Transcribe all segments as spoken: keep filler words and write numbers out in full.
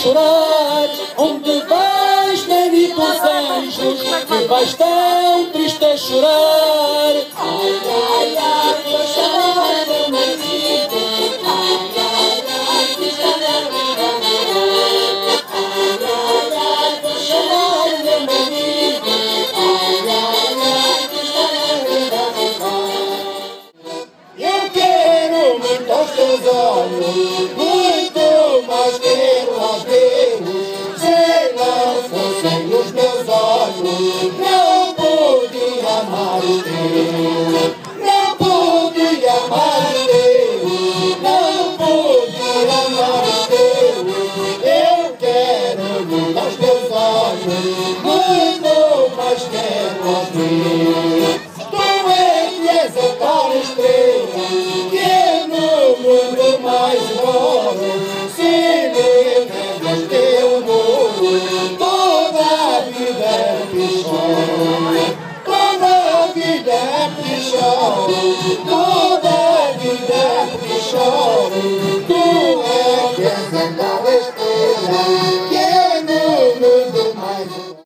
chorar. Onde vais, bendito os anjos, que vais tão triste a chorar. Ai, ai, ai, vou chorar meu marido. Ai, ai, ai, que chorar meu marido. Ai, ai, ai, vou chorar meu marido. Ai, ai, ai, que chorar meu marido. Eu quero muito aos teus olhos, muito mais quero aos meus. Se não fossem os meus olhos, não podia amar o teu. Não podia amar o teu, não podia amar o teu. Eu quero muito aos teus olhos, muito mais quero aos meus. Tu é que és a tal estrela que no mundo mais adoro. Se me negas teu amor, toda a vida é que choro. Toda a vida é que choro. Toda a vida é que choro. Tu é que és a tal estrela que no mundo mais adoro.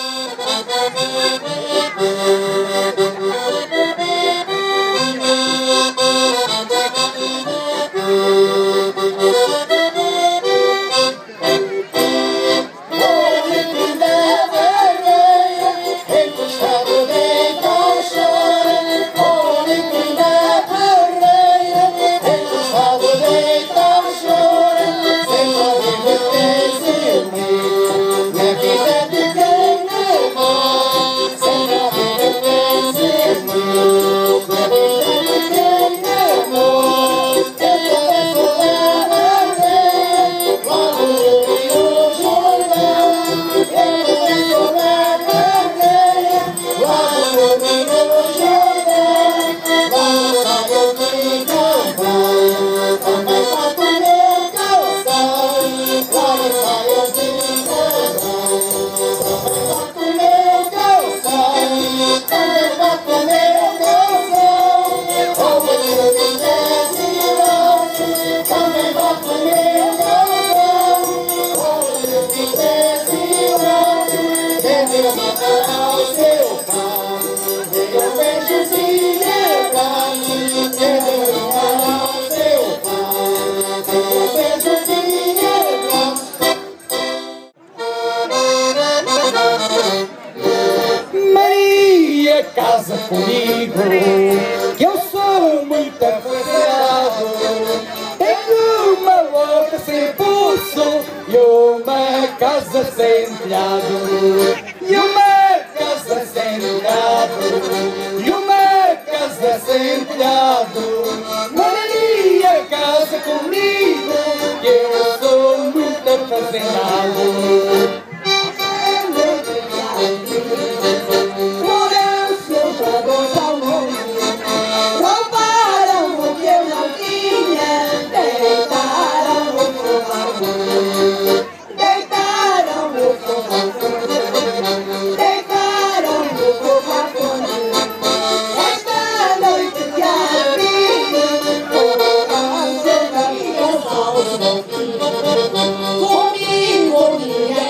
Maria, casa comigo, que eu sou muito apaixonado. Tenho uma boca sem pulso e uma casa sem telhado. E uma casa sem telhado. E uma casa sem telhado. Maria, casa comigo, que eu sou muito apaixonado. Comigo, minha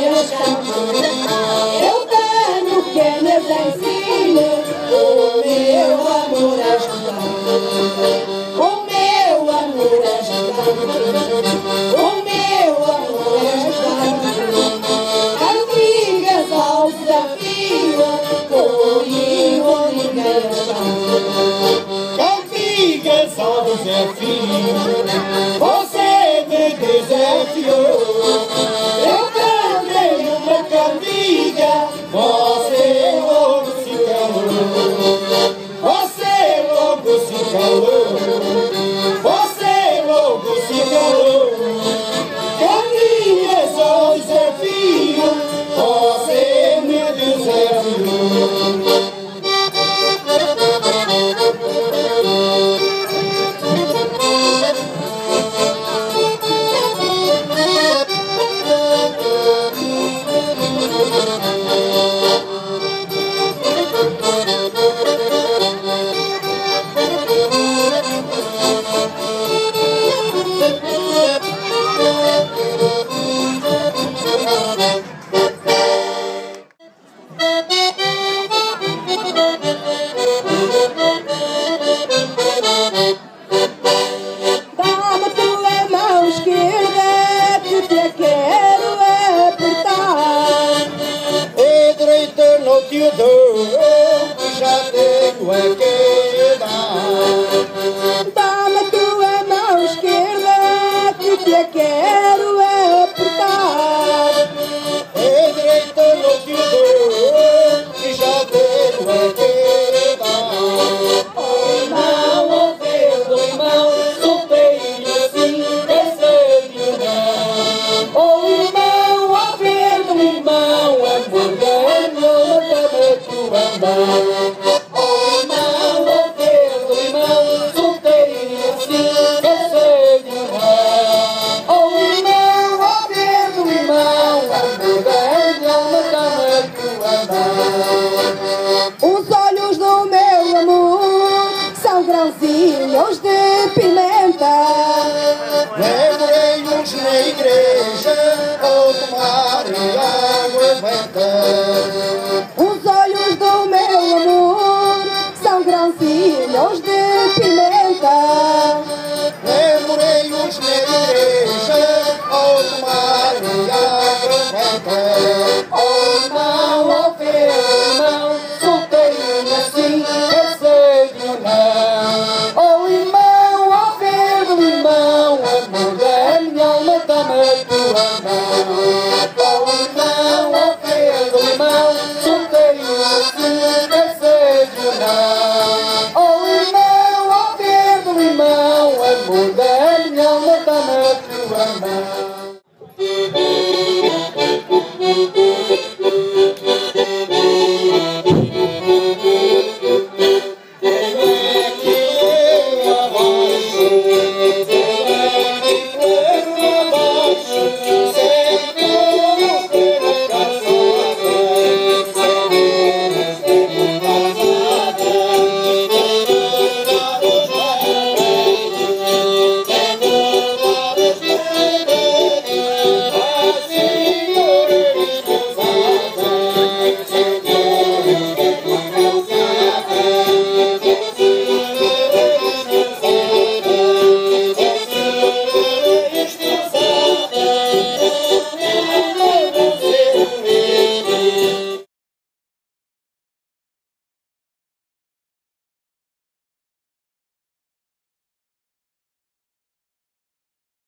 não te dou, que já tenho é que dar. Dá-me a tua mão esquerda, que te a quero apertar. A direita não te dou, que já tenho é que dar. Oh, irmão, oh, Pedro, irmão, solteiro assim, é sério não. Oh, irmão, oh, Pedro, irmão, a morder não leva-me a tua mão.